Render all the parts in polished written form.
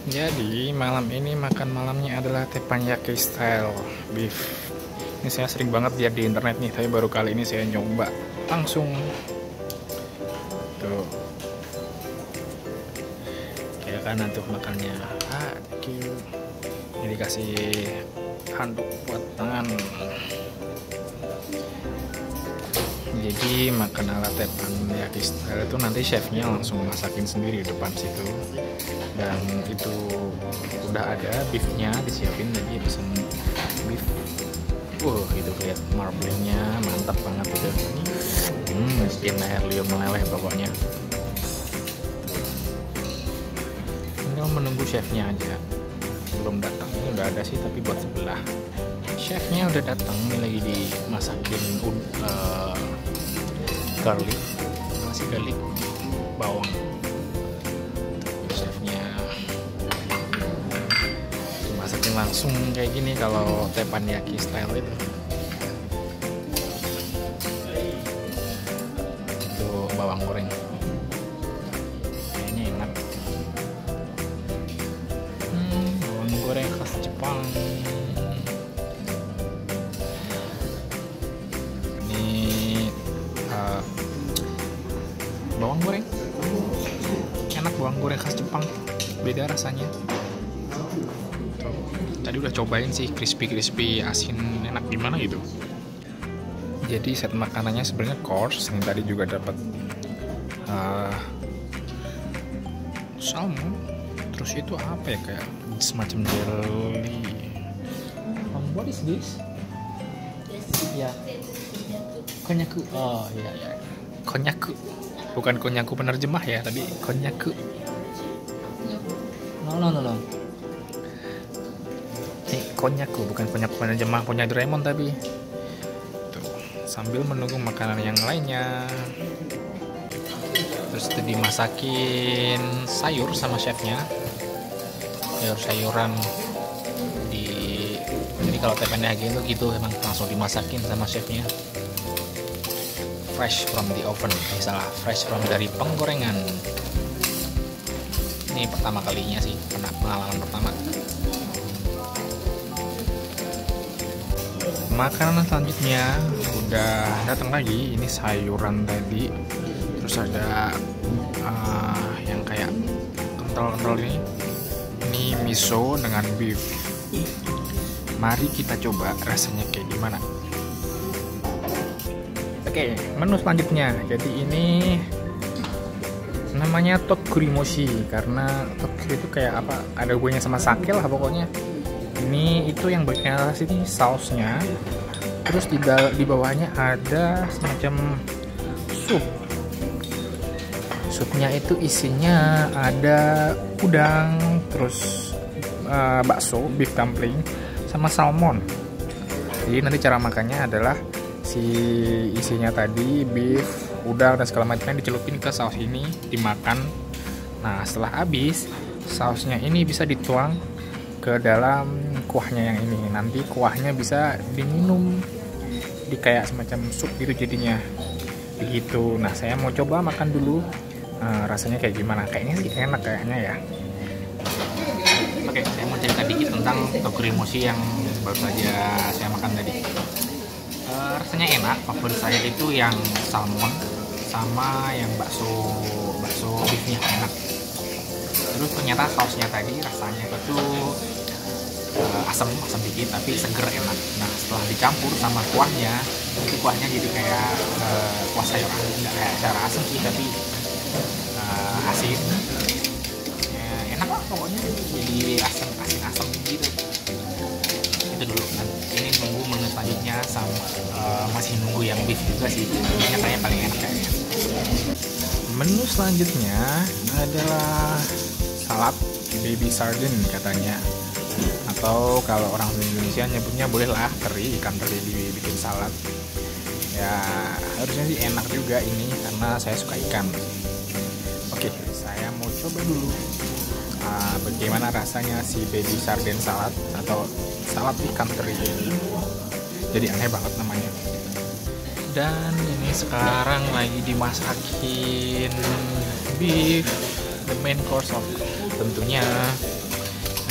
Jadi malam ini makan malamnya adalah teppanyaki style beef. Ini saya sering banget lihat di internet nih, tapi baru kali ini saya nyoba langsung. Tuh, kayak kanan tuh makannya. Cute. Ini dikasih handuk buat tangan. Jadi makan ala teppanyaki style itu nanti chefnya langsung masakin sendiri di depan situ, dan itu udah ada beefnya disiapin, lagi pesen beef. Itu lihat marblingnya mantap banget itu. Bikin air liur meleleh pokoknya. Tinggal menunggu chefnya aja, belum datang. Ini udah ada sih, tapi buat sebelah. Chefnya udah datang, ini lagi dimasakin garlic, masih garlic, bawang. Chefnya dimasakin langsung kayak gini kalau teppanyaki style itu. Itu bawang goreng, kayaknya enak. Bawang goreng khas Jepang. Bawang goreng enak, bawang goreng khas Jepang, beda rasanya. Tadi udah cobain sih, crispy asin, enak gimana gitu. Jadi set makanannya sebenarnya course. Yang tadi juga dapat salmon, terus itu apa ya, kayak semacam jelly. What is this? Ya, konyaku. Oh iya, konyaku. Bukan konyaku penerjemah ya, tapi konyaku. No. Ini konyaku, bukan konyaku penerjemah punya Doraemon tapi. Tuh, sambil menunggu makanan yang lainnya. Terus itu dimasakin sayur sama chefnya. Sayur-sayuran jadi kalau teppanyaki itu gitu, emang langsung dimasakin sama chefnya. Fresh from the oven, fresh from dari penggorengan. Ini pertama kalinya sih, pengalaman pertama. Makanan selanjutnya udah datang lagi. Ini sayuran tadi, terus ada yang kayak kental-kental ini. Ini miso dengan beef. Mari kita coba rasanya kayak gimana. Oke, menu selanjutnya. Jadi ini namanya tokkurimoshi, karena tokkuri itu kayak apa? Ada hubungannya sama sake lah pokoknya. Ini itu yang bagian atas ini sausnya. Terus di bawahnya ada semacam sup. Supnya itu isinya ada udang, terus bakso, beef dumpling, sama salmon. Jadi nanti cara makannya adalah isinya tadi beef, udang dan segala macamnya dicelupin ke saus ini, dimakan. Nah setelah habis, sausnya ini bisa dituang ke dalam kuahnya yang ini. Nanti kuahnya bisa diminum, di kayak semacam sup gitu jadinya begitu. Nah saya mau coba makan dulu, rasanya kayak gimana. Kayaknya sih enak kayaknya ya. Oke, saya mau cerita dikit tentang tokkurimoshi yang baru saja saya makan tadi. Rasanya enak. Favorit saya itu yang salmon sama yang bakso beefnya enak. Terus ternyata sausnya tadi rasanya itu asam dikit tapi seger, enak. Nah setelah dicampur sama kuahnya, itu kuahnya jadi kayak kuah sayur, nggak kayak cara asam sih, tapi asin ya, enak lah pokoknya, jadi asin gitu. Itu dulu. Nah, ini nunggu menu selanjutnya, sama masih nunggu yang beef juga sih. Ini kayaknya paling enak kayaknya. Menu selanjutnya adalah salad baby sardine katanya, atau kalau orang Indonesia nyebutnya bolehlah teri, ikan teri dibikin salad. Ya harusnya sih enak juga ini, karena saya suka ikan. Oke, saya mau coba dulu bagaimana rasanya si baby sardine salad atau salad ikan teri ini. Jadi aneh banget namanya. Dan ini sekarang lagi dimasakin beef, the main course of tentunya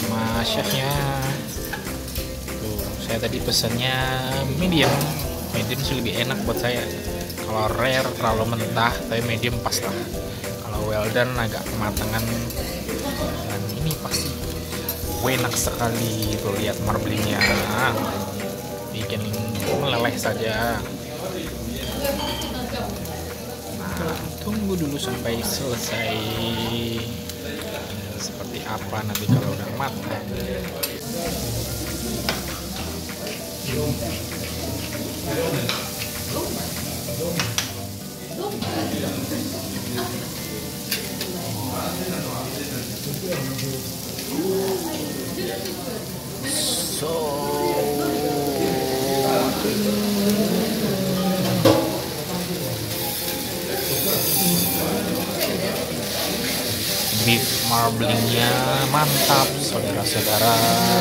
sama chefnya. Tuh, saya tadi pesannya medium sih lebih enak buat saya. Kalau rare terlalu mentah, tapi medium pas lah. Kalau well done agak kematangan, dan ini pasti enak sekali. Tuh lihat marblingnya, bikin meleleh saja. Nah, tunggu dulu sampai selesai. Seperti apa nanti kalau udah matang. Beef marblingnya mantap, saudara-saudara.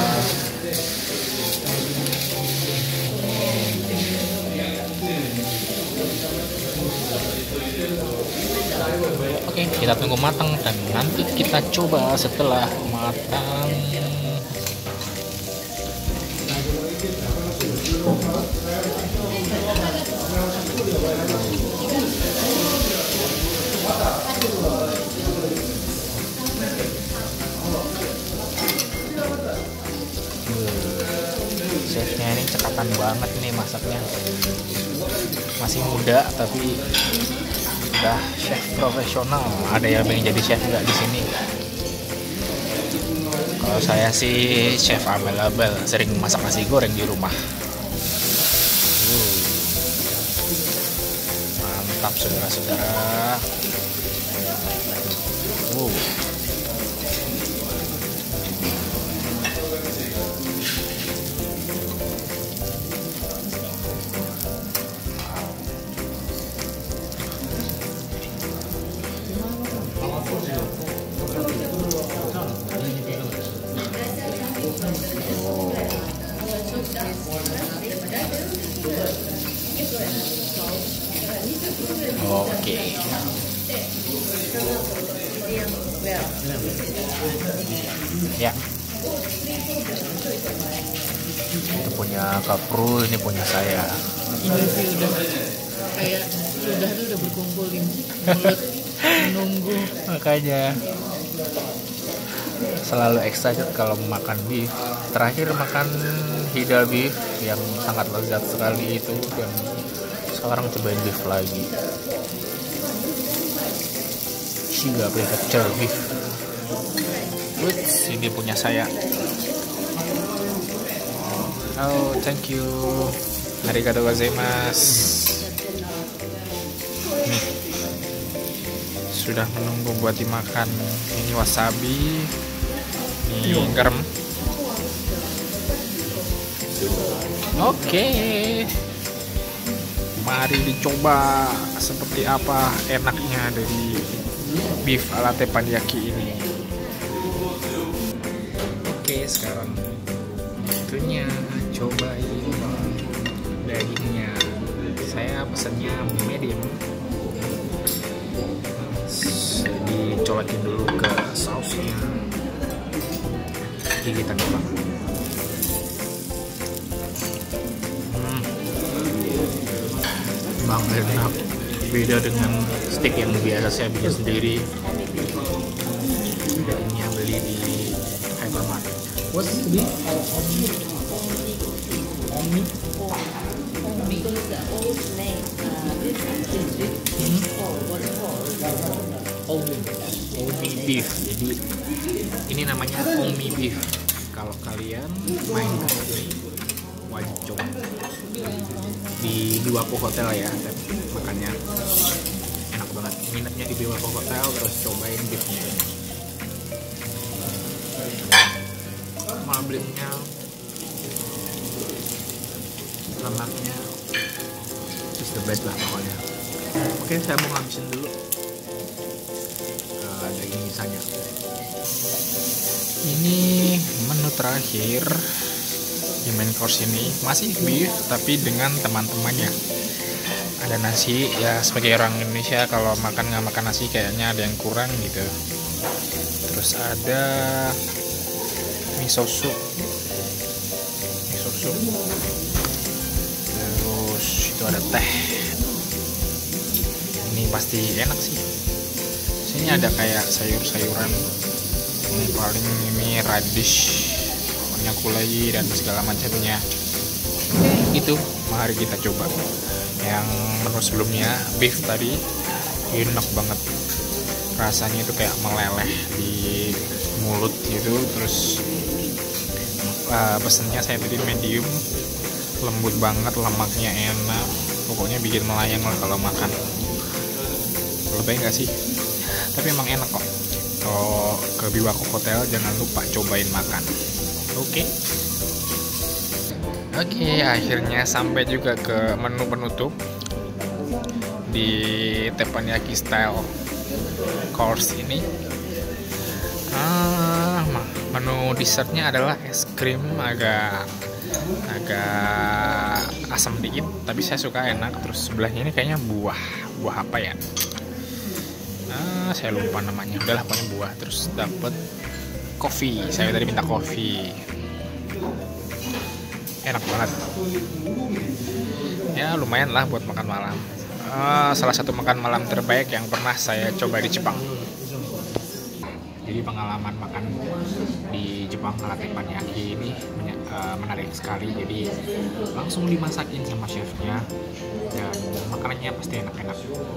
Oke, kita tunggu matang dan nanti kita coba setelah matang. Chefnya ini cekatan banget nih masaknya. Masih muda tapi udah chef profesional. Ada yang pengen jadi chef nggak di sini? Kalau saya sih chef abal-abal, sering masak nasi goreng di rumah. Mantap saudara-saudara. Oke. Ya. Itu punya Kapru, ini punya saya. Ini sih udah kayak udah berkumpul di mulut menunggu. Makanya selalu excited kalau makan beef. Terakhir makan hida beef yang sangat lezat sekali itu, dan sekarang cobain beef lagi. Shiga Prefecture beef. Wits, ini punya saya. Oh, thank you. Arigatou gozaimasu. Nih, sudah menunggu buat dimakan. Ini wasabi, ini garam. Oke, mari dicoba seperti apa enaknya dari beef ala teppanyaki ini. Oke, sekarang waktunya cobain dagingnya. Saya pesannya medium. Dicolokin dulu ke sausnya. Gigitan coba. Bang, enak. Beda dengan steak yang biasa saya bikin sendiri. Dagingnya beli di hypermarket. What's this? Omni? Because the old name, this is what it's called? Omi beef. Jadi ini namanya Omi beef. Kalau kalian main ke sini wajib coba. Di Biwako Hotel ya, dan makannya enak banget. Nginepnya di Biwako Hotel terus cobain beefnya. Marblingnya, lemaknya just the best lah pokoknya. Oke, saya mau ngabisin dulu daging sisanya. Ini menu terakhir di main course ini, masih beef tapi dengan teman-temannya. Ada nasi, ya sebagai orang Indonesia kalau makan nggak makan nasi kayaknya ada yang kurang gitu. Terus ada miso soup. Terus itu ada teh. Ini pasti enak sih. Sini ada kayak sayur-sayuran. Ini paling ini radish, minyak kulai dan segala macamnya. Itu mari kita coba. Yang menu sebelumnya beef tadi enak banget. Rasanya itu kayak meleleh di mulut gitu. Terus pesennya saya tadi medium, lembut banget, lemaknya enak, pokoknya bikin melayang lah kalau makan. Lebih nggak sih? Tapi emang enak kok. Kalau ke Biwako Hotel jangan lupa cobain makan. Oke, akhirnya sampai juga ke menu penutup di teppanyaki style course ini. Menu dessertnya adalah es krim agak asam dikit, tapi saya suka, enak. Terus sebelahnya ini kayaknya buah apa ya? Saya lupa namanya. Udahlah pokoknya buah. Terus dapat kopi. Saya tadi minta kopi. Enak banget. Ya lumayan lah buat makan malam. Salah satu makan malam terbaik yang pernah saya coba di Jepang. Jadi pengalaman makan di Jepang ala teppanyaki ini menarik sekali. Jadi langsung dimasakin sama chefnya dan makanannya pasti enak-enak.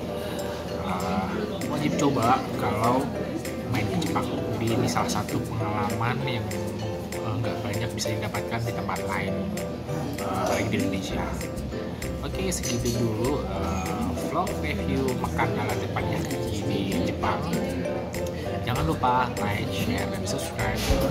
Wajib coba kalau main ke Jepang. Jadi ini salah satu pengalaman yang nggak banyak bisa didapatkan di tempat lain, apalagi di Indonesia. Oke, segitu dulu vlog review makan ala teppanyaki di Jepang. Jangan lupa like, share, dan subscribe.